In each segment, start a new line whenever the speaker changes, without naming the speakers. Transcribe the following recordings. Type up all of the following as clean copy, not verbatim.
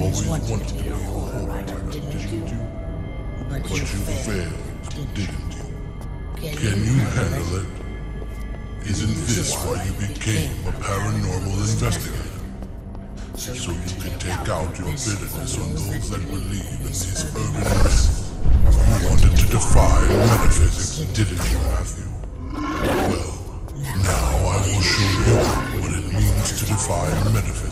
always wanted to be a horror writer, didn't you? But you failed, didn't you? Can you handle it? Isn't this why you became a paranormal investigator? So you can take out your bitterness on those that believe in these urban myths. You wanted to defy metaphysics, didn't you, Matthew? Well, now I will show you what it means to defy metaphysics.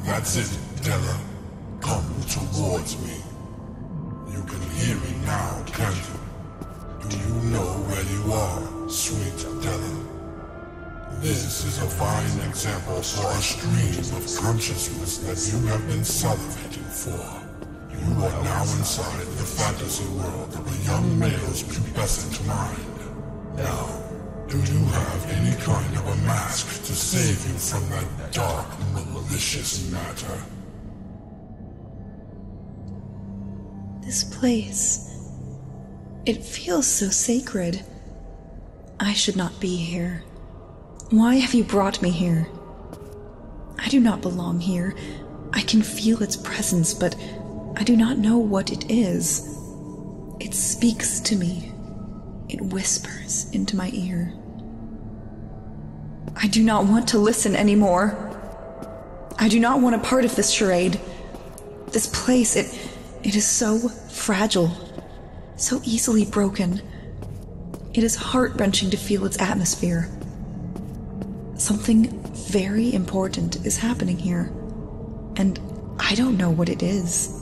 That's it, Della. Come towards me. You can hear me now, can't you? Do you know where you are, sweet Della? This is a fine example for a stream of consciousness that you have been salivating for. You are now inside the fantasy world of a young male's pubescent mind. Now, do you have any kind of a mask to save you from that dark, malicious matter?
This place... it feels so sacred. I should not be here. Why have you brought me here? I do not belong here. I can feel its presence, but I do not know what it is. It speaks to me. It whispers into my ear. I do not want to listen anymore. I do not want a part of this charade. This place, it is so fragile, so easily broken. It is heart-wrenching to feel its atmosphere. Something very important is happening here, and I don't know what it is.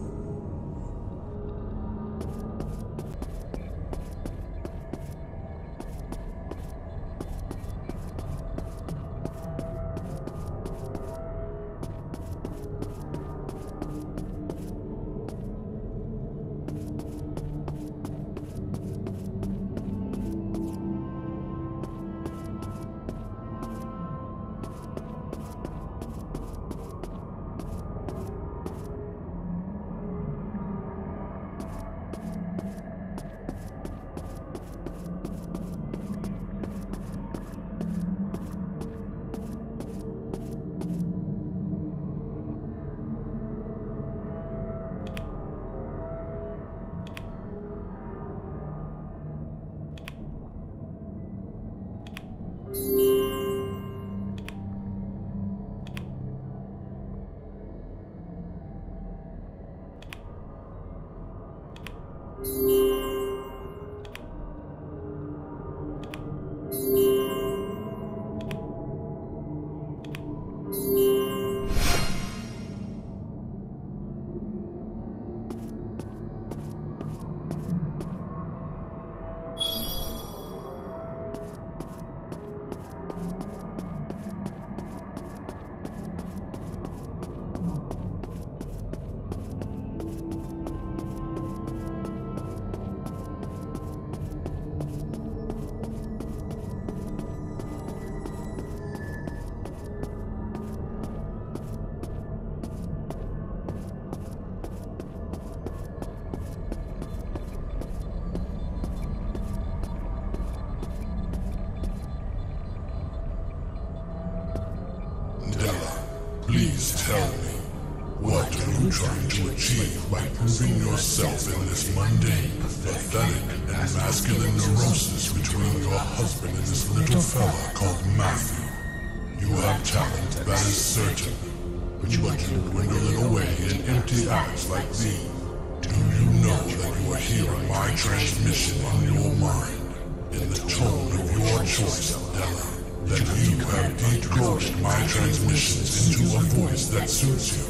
Please tell me, what are you trying to achieve by proving yourself in this mundane, pathetic, and masculine neurosis between your husband and this little fella called Matthew? You have talent, that is certain, but you dwindle it away in empty acts like these. Do you know that you are hearing my transmission in your mind, in the tone of your choice, Della? That you have decoded my transmissions into a voice that suits you.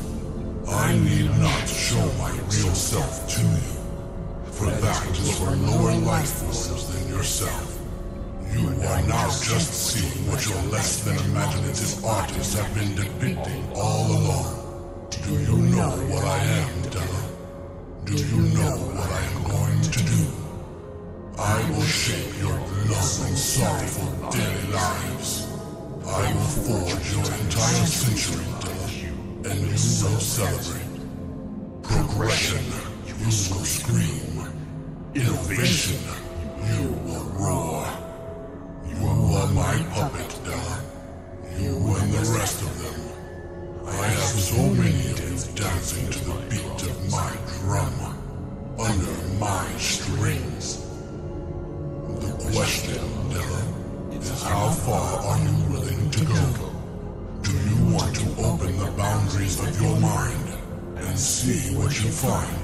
I need not show my real self to you, for that is for lower life forms than yourself. You are now just seeing what your less than imaginative artists have been depicting all along. Do you know what I am, Della? Do you know what I am going to do? I will shape your long and sorrowful daily lives. I will forge your entire century, Della, and you will celebrate. Progression, you will scream. Innovation, you will roar. You are my puppet, Della. You and the rest of them. I have so many of you dancing to the beat of my drum, under my strings. The question, Della, is how far are you willing to go? Do you want to open the boundaries of your mind and see what you find?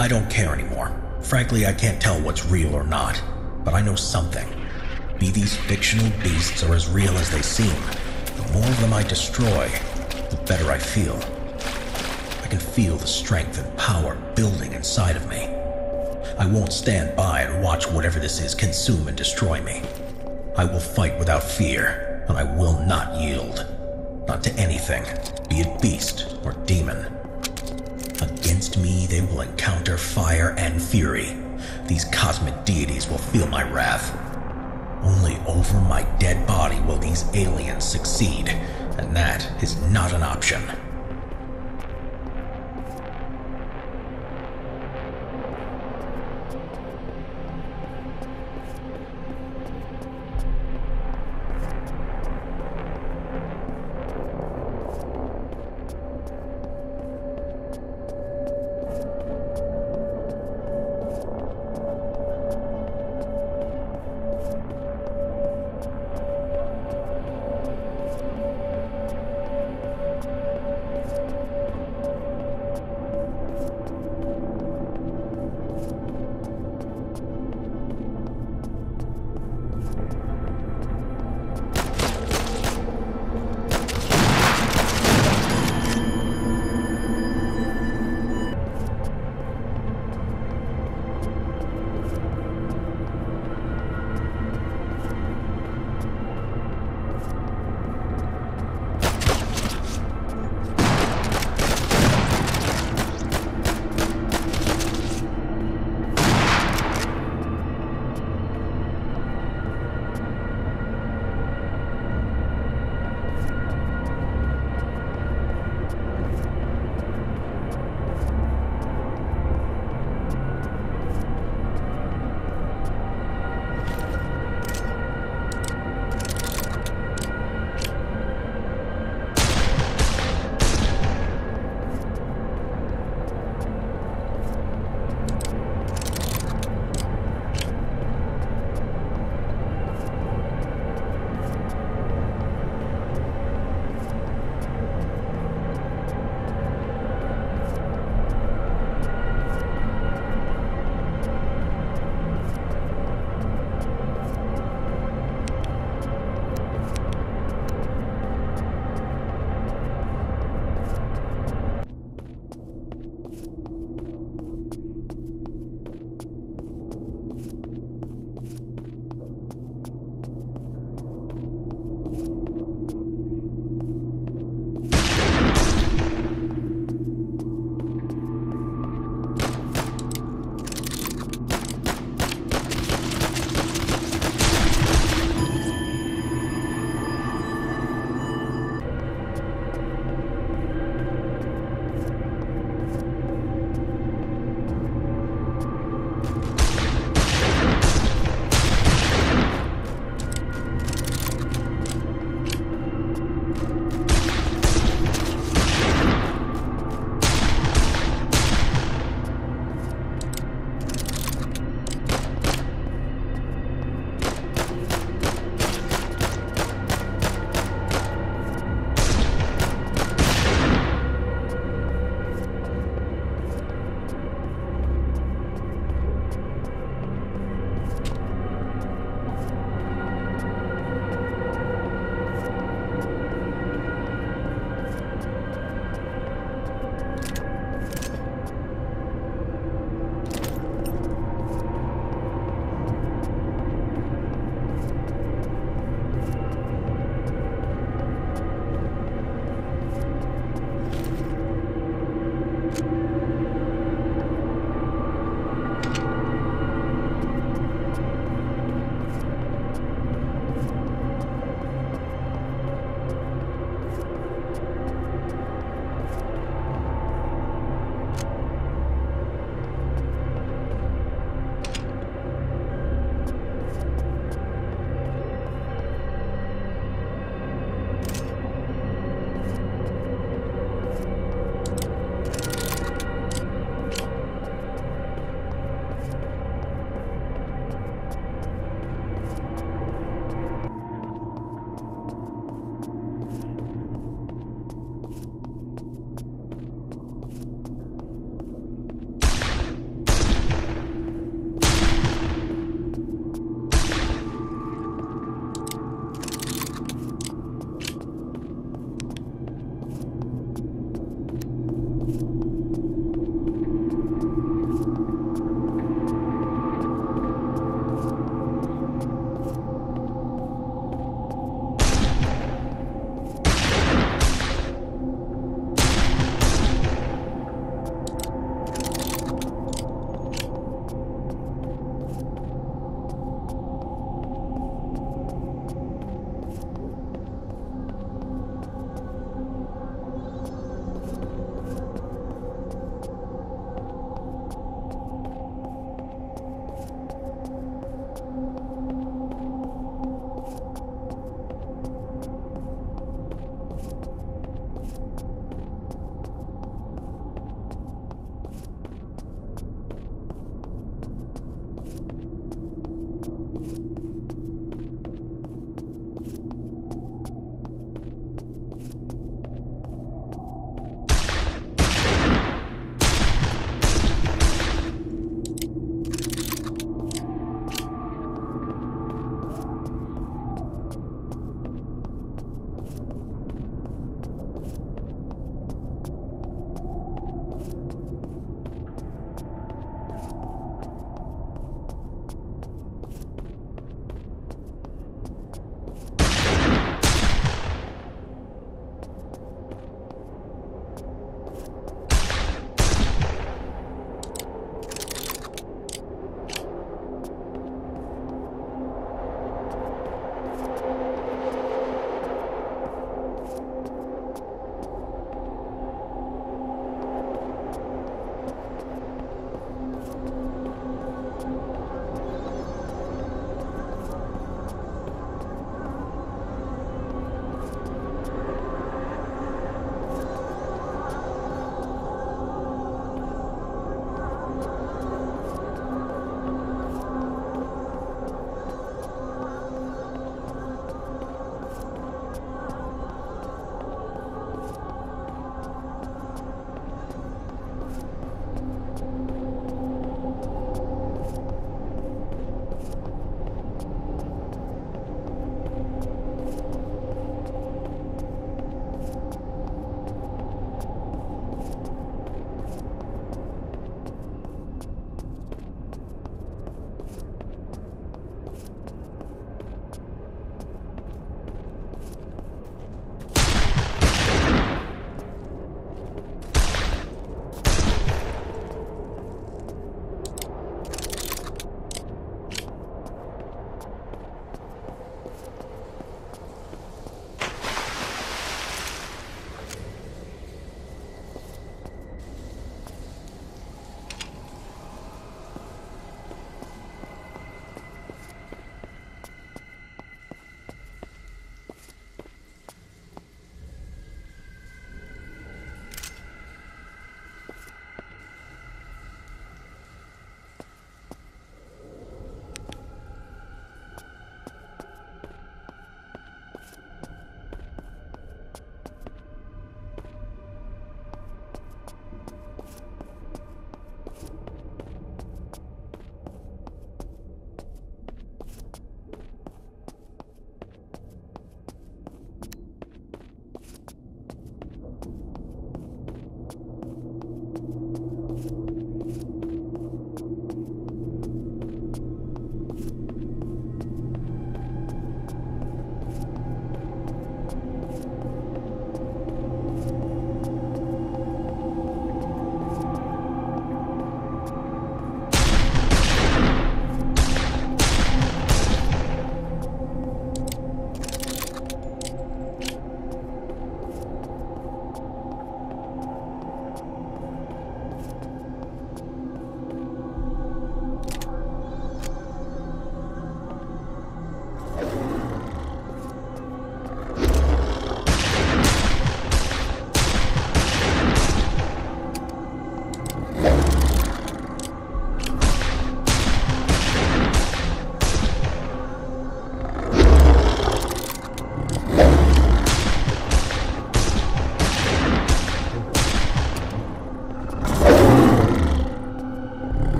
I don't care anymore. Frankly, I can't tell what's real or not, but I know something. Be these fictional beasts or as real as they seem, the more of them I destroy, the better I feel. I can feel the strength and power building inside of me. I won't stand by and watch whatever this is consume and destroy me. I will fight without fear, and I will not yield. Not to anything, be it beast or demon. Against me, they will encounter fire and fury. These cosmic deities will feel my wrath. Only over my dead body will these aliens succeed, and that is not an option.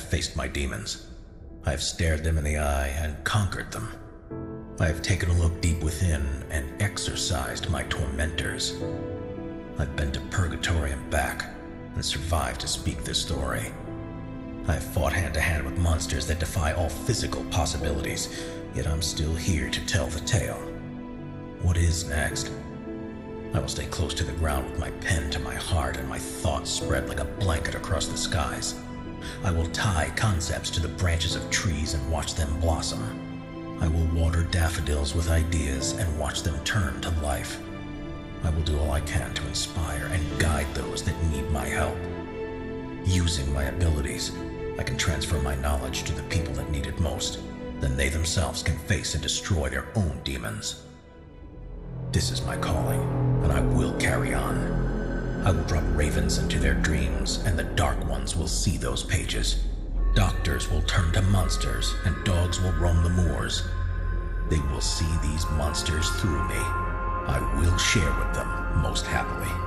faced my demons. I have stared them in the eye and conquered them. I have taken a look deep within and exorcised my tormentors. I've been to purgatory and back and survived to speak this story. I have fought hand-to-hand with monsters that defy all physical possibilities, yet I'm still here to tell the tale. What is next? I will stay close to the ground with my pen to my heart and my thoughts spread like a blanket across the skies. I will tie concepts to the branches of trees and watch them blossom. I will water daffodils with ideas and watch them turn to life. I will do all I can to inspire and guide those that need my help. Using my abilities, I can transfer my knowledge to the people that need it most. Then they themselves can face and destroy their own demons. This is my calling, and I will carry on. I will drop ravens into their dreams, and the dark ones will see those pages. Doctors will turn to monsters, and dogs will roam the moors. They will see these monsters through me. I will share with them most happily.